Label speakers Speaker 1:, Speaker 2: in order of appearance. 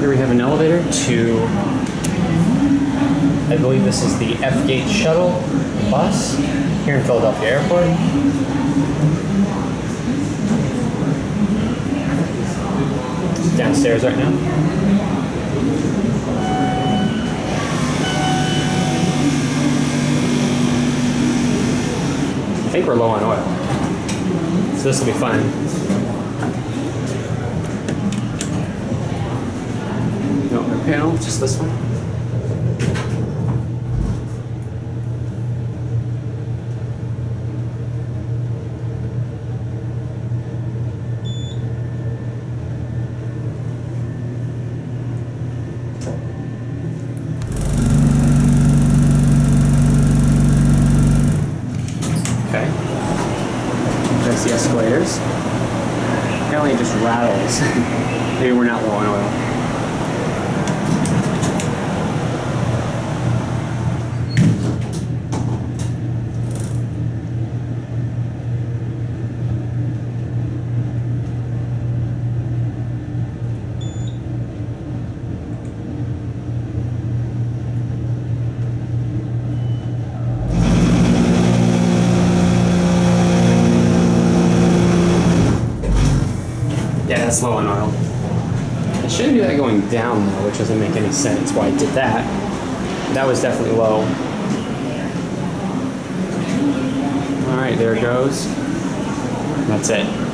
Speaker 1: Here we have an elevator to, I believe this is the F-Gate shuttle bus here in Philadelphia Airport. Downstairs right now. I think we're low on oil, so this will be fun. No other panel, just this one. Okay. That's the escalators. Apparently it just rattles. Maybe we're not low on oil. Yeah, that's low on oil. I shouldn't do that going down though, which doesn't make any sense why I did that. That was definitely low. Alright, there it goes. That's it.